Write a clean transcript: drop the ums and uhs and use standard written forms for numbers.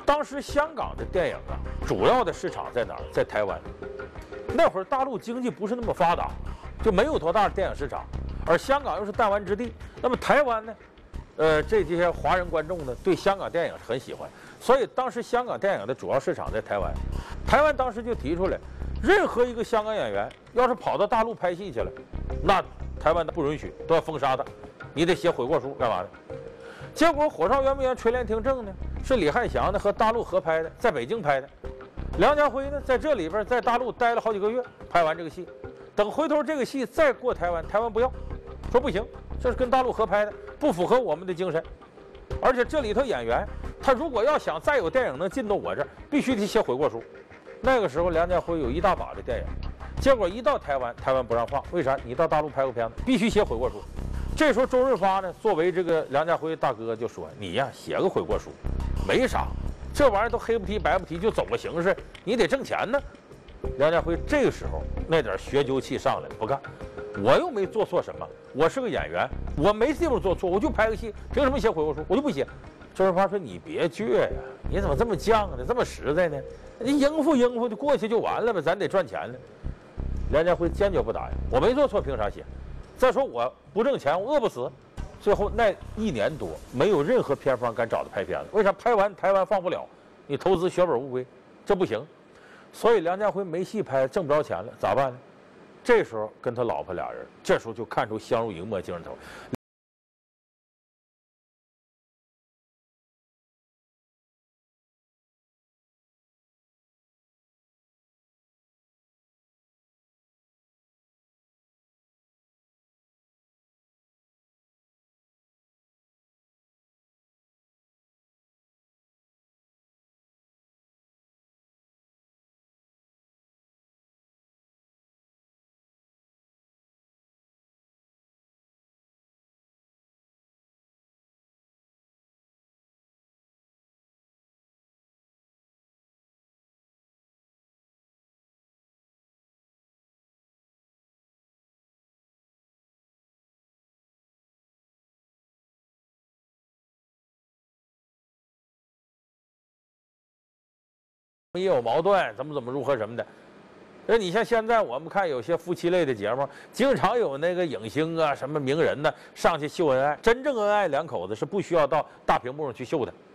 当时香港的电影啊，主要的市场在哪儿？在台湾。那会儿大陆经济不是那么发达，就没有多大的电影市场，而香港又是弹丸之地。那么台湾呢？这些华人观众呢，对香港电影是很喜欢，所以当时香港电影的主要市场在台湾。台湾当时就提出来，任何一个香港演员要是跑到大陆拍戏去了，那台湾不允许，都要封杀他，你得写悔过书干嘛的？结果《火烧圆明园》垂帘听政呢，是李翰祥呢和大陆合拍的，在北京拍的。梁家辉呢在这里边在大陆待了好几个月，拍完这个戏，等回头这个戏再过台湾，台湾不要，说不行，这是跟大陆合拍的，不符合我们的精神。而且这里头演员，他如果要想再有电影能进到我这儿，必须得写悔过书。那个时候梁家辉有一大把的电影，结果一到台湾，台湾不让放，为啥？你到大陆拍过片子，必须写悔过书。这时候周润发呢，作为这个梁家辉大哥就说：“你呀，写个悔过书，没啥，这玩意儿都黑不提白不提，就走个形式，你得挣钱呢。”梁家辉这个时候那点学究气上来了，不干，我又没做错什么，我是个演员，我没地方做错，我就拍个戏，凭什么写悔过书？我就不写。周润发说：“你别倔呀，你怎么这么犟呢？这么实在呢？你应付应付就过去就完了呗，咱得赚钱呢。”梁家辉坚决不答应，我没做错，凭啥写？再说我不挣钱，我饿不死。最后那1年多，没有任何片方敢找他拍片子，为啥？拍完台湾放不了，你投资血本无归，这不行。所以梁家辉没戏拍，挣不着钱了，咋办呢？这时候跟他老婆俩人，这时候就看出相濡以沫精神头。也有矛盾，怎么如何什么的。那你像现在我们看有些夫妻类的节目，经常有那个影星啊、什么名人呢上去秀恩爱，真正恩爱两口子是不需要到大屏幕上去秀的。